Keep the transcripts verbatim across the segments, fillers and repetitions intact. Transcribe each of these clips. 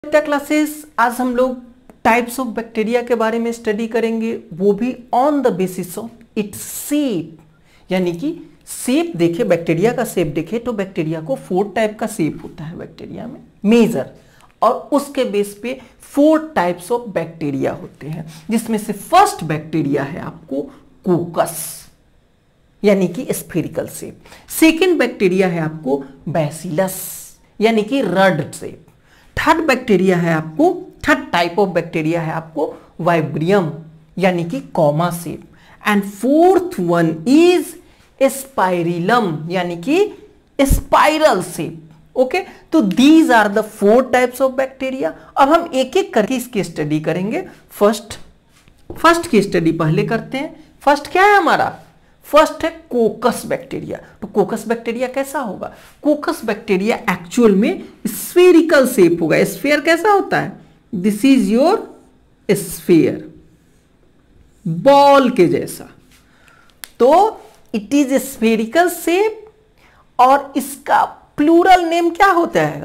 Classes आज हम लोग टाइप्स ऑफ बैक्टीरिया के बारे में स्टडी करेंगे, वो भी on the basis of its shape. यानी कि शेप देखे, बैक्टीरिया का शेप देखे तो बैक्टीरिया को फोर टाइप का शेप होता है बैक्टीरिया में मेजर, और उसके बेस पे फोर टाइप्स ऑफ बैक्टीरिया होते हैं, जिसमें से फर्स्ट बैक्टीरिया है आपको कोकस यानी कि स्फेरिकल शेप। सेकेंड बैक्टीरिया है आपको बैसिलस यानी कि रड शेप। थर्ड बैक्टीरिया है आपको, थर्ड टाइप ऑफ बैक्टीरिया है आपको वाइब्रियम यानी कि comma shape. And fourth one is spirillum यानी कि स्पाइरल शेप। ओके, तो these are the four types of bacteria. अब हम एक एक करके इसकी स्टडी करेंगे। फर्स्ट फर्स्ट की स्टडी पहले करते हैं। फर्स्ट क्या है हमारा? फर्स्ट है कोकस बैक्टीरिया। तो कोकस बैक्टीरिया कैसा होगा? कोकस बैक्टीरिया एक्चुअल में स्फेरिकल शेप होगा। स्फेयर कैसा होता है? This is your sphere, ball के जैसा। तो इट इज स्फेरिकल शेप और इसका प्लूरल नेम क्या होता है?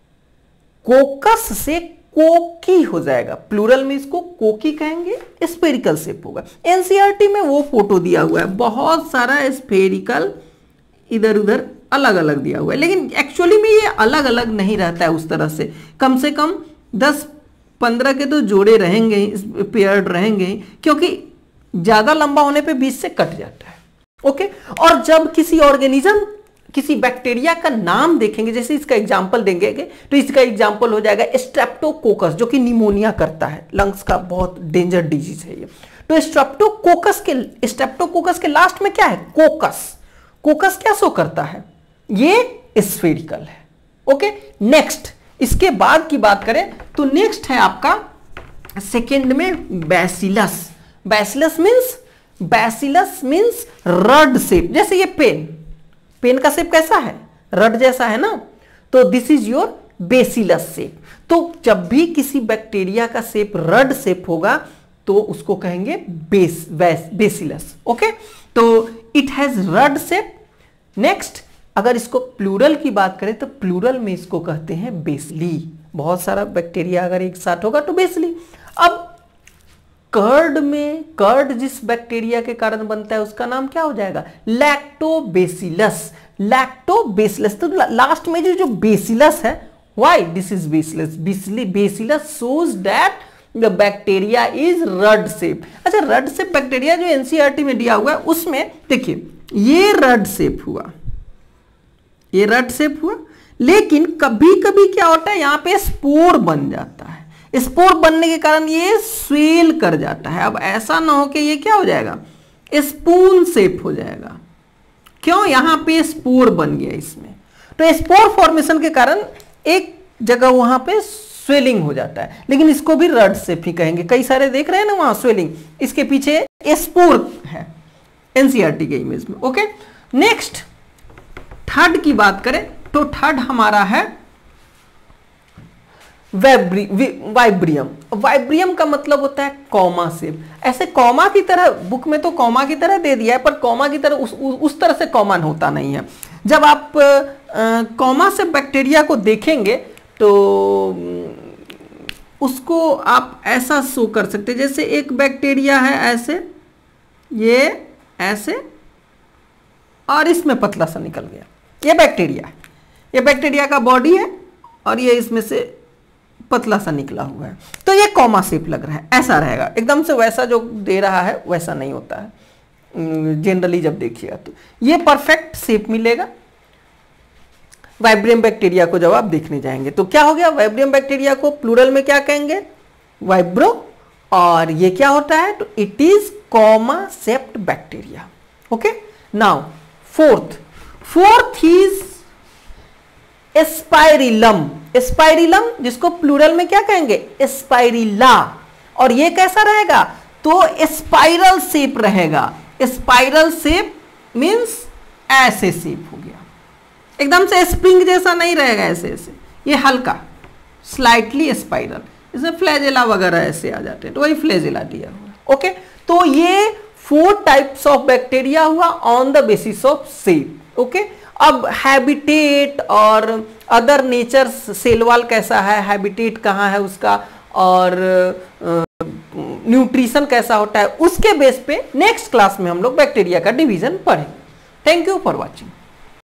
कोकस से कोकी हो जाएगा, प्लूरल में इसको कोकी कहेंगे, स्फेरिकल शेप होगा। एनसीईआरटी में वो फोटो दिया हुआ है, बहुत सारा स्फेरिकल इधर उधर अलग अलग दिया हुआ है, लेकिन एक्चुअली में ये अलग अलग नहीं रहता है उस तरह से। कम से कम दस पंद्रह के तो जोड़े रहेंगे, पेयर्ड रहेंगे, क्योंकि ज्यादा लंबा होने पे बीच से कट जाता है। ओके, और जब किसी ऑर्गेनिज्म किसी बैक्टीरिया का नाम देखेंगे, जैसे इसका एग्जांपल देंगे तो इसका एग्जांपल हो जाएगा स्ट्रेप्टोकोकस, जो कि निमोनिया करता है, लंग्स का बहुत डेंजर डिजीज है ये। तो स्ट्रेप्टोकोकस के स्ट्रेप्टोकोकस के लास्ट में क्या है? कोकस। कोकस क्या शो करता है? ये स्फेरिकल है। ओके, नेक्स्ट इसके बाद की बात करें तो नेक्स्ट है आपका सेकेंड में bacillus. Bacillus means bacillus means rod shape. जैसे ये पेन, पेन का शेप कैसा है? रड जैसा है ना। तो this is your bacillus shape. तो जब भी किसी बैक्टीरिया का शेप रड शेप होगा तो उसको कहेंगे बेस, बेस बेसिलस। ओके, तो it has rod shape. Next अगर इसको प्लूरल की बात करें तो प्लूरल में इसको कहते हैं बेसिली। बहुत सारा बैक्टीरिया अगर एक साथ होगा तो बेसिली। अब कर्ड में, कर्ड जिस बैक्टीरिया के कारण बनता है उसका नाम क्या हो जाएगा? लैक्टोबेसिलस। लैक्टोबेसिलस। तो लास्ट में जो जो बेसिलस है, why this is bacillus? Bacillus shows that the bacteria is rod shape. अच्छा, रड शेप बैक्टीरिया जो एनसीईआरटी में दिया हुआ है उसमें देखिए ये रड शेप हुआ, ये रड शेप हुआ, लेकिन कभी कभी क्या होता है, यहां पे स्पोर बन जाता है। स्पोर बनने के कारण ये स्वेल कर जाता है। अब ऐसा ना हो कि ये क्या हो जाएगा? स्पून शेप हो जाएगा। क्यों? यहां पे स्पोर बन गया इसमें। तो स्पोर फॉर्मेशन के कारण एक जगह वहां पे स्वेलिंग हो जाता है, लेकिन इसको भी रड शेप ही कहेंगे। कई सारे देख रहे हैं ना वहां स्वेलिंग, इसके पीछे स्पोर है एनसीईआरटी के इमेज में। ओके, नेक्स्ट थर्ड की बात करें तो थर्ड हमारा है वाइब्रियम। वाइब्रियम का मतलब होता है कॉमा शेप। ऐसे कॉमा की तरह, बुक में तो कॉमा की तरह दे दिया है, पर कॉमा की तरह उस, उस तरह से कॉमा होता नहीं है। जब आप कॉमा से बैक्टीरिया को देखेंगे तो उसको आप ऐसा शो कर सकते हैं, जैसे एक बैक्टीरिया है ऐसे, ये ऐसे, और इसमें पतला सा निकल गया, ये बैक्टीरिया है। ये बैक्टीरिया का बॉडी है और ये इसमें से पतला सा निकला हुआ है, तो ये कॉमा शेप लग रहा है, ऐसा रहेगा। एकदम से वैसा जो दे रहा है वैसा नहीं होता है जनरली जब देखिएगा, तो ये परफेक्ट शेप मिलेगा वाइब्रियम बैक्टीरिया को जब आप देखने जाएंगे। तो क्या हो गया? वाइब्रियम बैक्टीरिया को प्लूरल में क्या कहेंगे? वाइब्रो। और ये क्या होता है? तो it is comma shaped bacteria. Okay, now fourth fourth is spirillum. Spirillum जिसको प्लूरल में क्या कहेंगे? स्पाइरिला। और ये कैसा रहेगा? तो स्पाइरल शेप रहेगा। स्पाइरल शेप मींस ऐसे शेप हो गया, एकदम से स्प्रिंग जैसा नहीं रहेगा, ऐसे ऐसे, ये हल्का स्लाइटली स्पाइरल। इसमें फ्लैजेला वगैरह ऐसे आ जाते हैं, तो वही फ्लैजेला दिया हुआ। ओके, तो ये फोर टाइप्स ऑफ बैक्टीरिया हुआ on the basis of shape. Okay, अब हैबिटेट और अदर नेचर, सेल वॉल कैसा है, हैबिटेट कहाँ है उसका, और न्यूट्रिशन कैसा होता है, उसके बेस पे नेक्स्ट क्लास में हम लोग बैक्टीरिया का डिवीजन पढ़ेंगे। Thank you for watching.